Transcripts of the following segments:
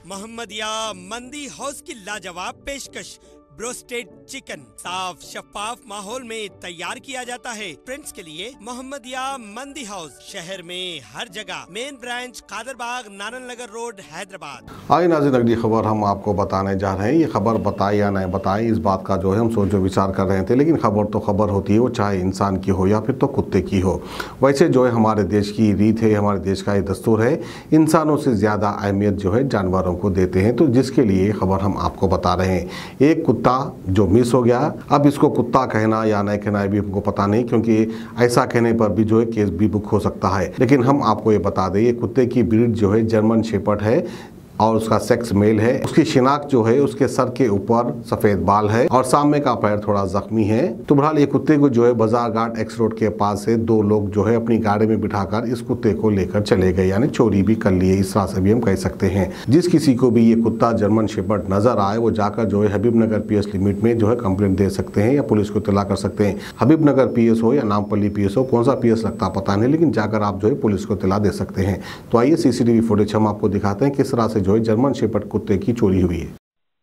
Mohammadia Mandi house की लाजवाब पेशकश। ब्रोस्टेड चिकन साफ शफाफ माहौल में तैयार किया जाता है फ्रेंड्स के लिए। मोहम्मदिया मंदी हाउस शहर में हर जगह। Main branch Kadarbagh, Narayan Nagar road, Hyderabad. आइए नाज़रीन, अगली खबर हम आपको बताने जा रहे हैं। ये खबर बताए या नहीं बताए, इस बात का जो है हम सोचो विचार कर रहे थे, लेकिन खबर तो खबर होती है, वो चाहे इंसान की हो या फिर तो कुत्ते की हो। वैसे जो है हमारे देश की रीत है, हमारे देश का ये दस्तूर है, इंसानों से ज़्यादा अहमियत जो है जानवरों को देते हैं। तो जिसके लिए खबर हम आपको बता रहे हैं। एक कुत्ता जो मिस हो गया, अब इसको कुत्ता कहना या नहीं कहना है भी हमको पता नहीं, क्योंकि ऐसा कहने पर भी जो है केस भी बुक हो सकता है। लेकिन हम आपको ये बता दें, ये कुत्ते की ब्रीड जो है जर्मन शेपर्ड है और उसका सेक्स मेल है। उसकी शिनाख्त जो है, उसके सर के ऊपर सफेद बाल है और सामने का पैर थोड़ा जख्मी है। तो बहरहाल ये कुत्ते को जो है बाजार घाट एक्स रोड के पास से दो लोग जो है अपनी गाड़ी में बिठाकर इस कुत्ते को लेकर चले गए, यानी चोरी भी कर लिए, इस तरह से भी हम कह सकते हैं। जिस किसी को भी ये कुत्ता जर्मन शेपर्ड नजर आए, वो जाकर जो है हबीबनगर पीएस लिमिट में जो है कंप्लेंट दे सकते हैं या पुलिस को इत्तला कर सकते हैं। हबीबनगर पीएस हो या नामपल्ली पीएस हो, कौन सा पीएस लगता पता नहीं, लेकिन जाकर आप जो है पुलिस को इत्तला दे सकते हैं। तो आइए सीसीटीवी फुटेज हम आपको दिखाते हैं किस तरह से जो है जर्मन शेपर्ड कुत्ते की चोरी हुई है।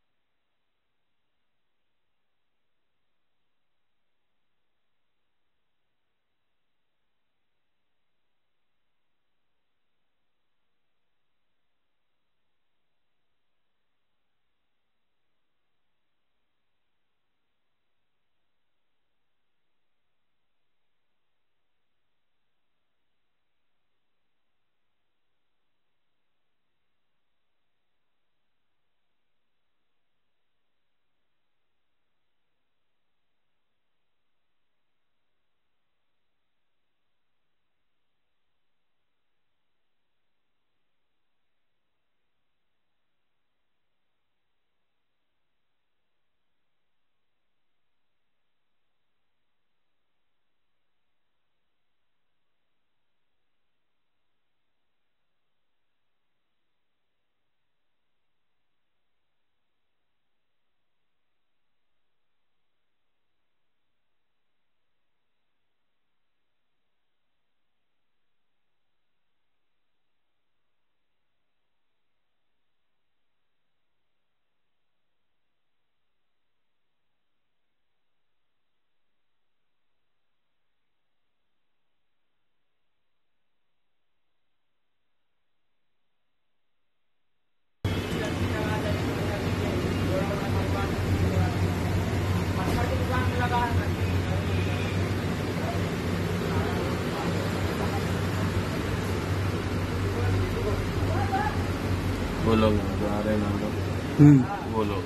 वो लोग आ रहे हैं, वो लोग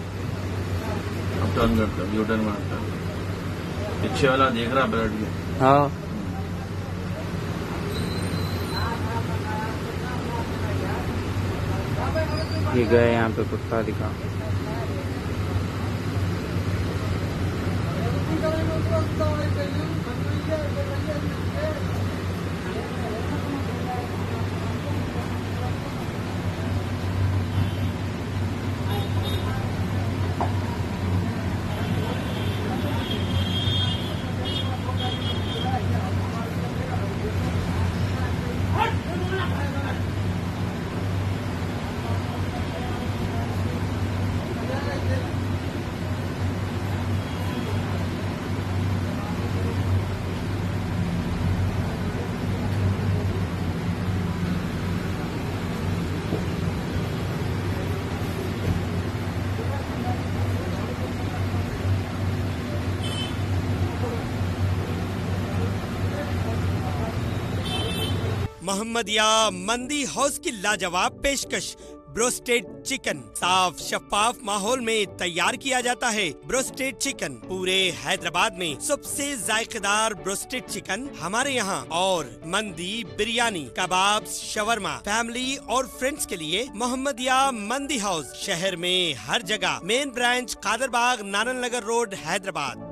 अब टर्न करता है, यू टर्न मारता है। पीछे वाला देख रहा ब्लड में। हाँ, ये गए यहाँ पे कुत्ता दिखा। मोहम्मदिया मंदी हाउस की लाजवाब पेशकश। ब्रोस्टेड चिकन साफ शफाफ माहौल में तैयार किया जाता है। ब्रोस्टेड चिकन पूरे हैदराबाद में सबसे जायकेदार ब्रोस्टेड चिकन हमारे यहाँ। और मंदी, बिरयानी, कबाब, शवरमा फैमिली और फ्रेंड्स के लिए मोहम्मदिया मंदी हाउस शहर में हर जगह। Main branch Kadarbagh, Narayan Nagar road, Hyderabad.